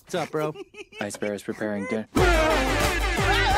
What's up, bro? Ice Bear is preparing dinner.